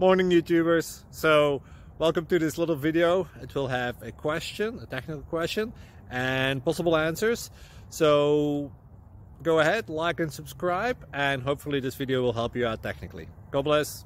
Morning YouTubers. So welcome to this little video. It will have a question, a technical question, and possible answers. So go ahead, like and subscribe, and hopefully this video will help you out technically. God bless.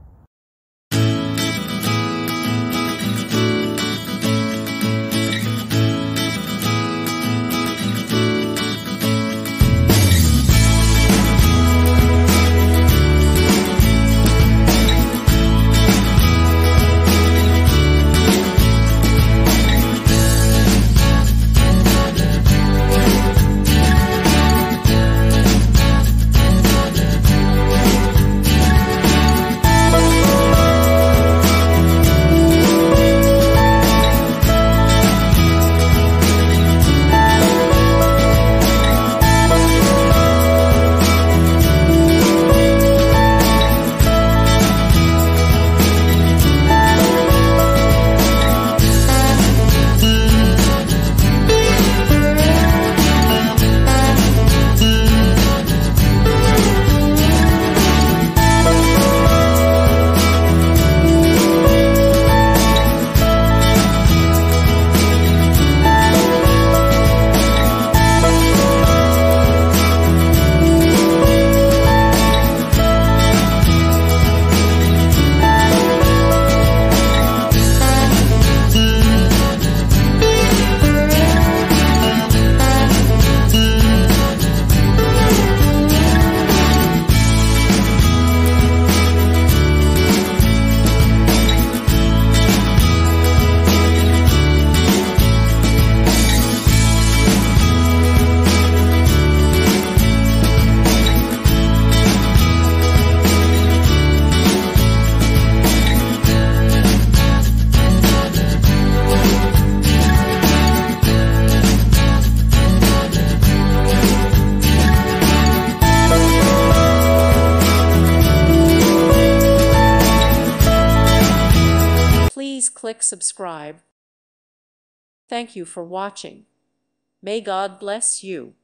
Please click subscribe. Thank you for watching. May God bless you.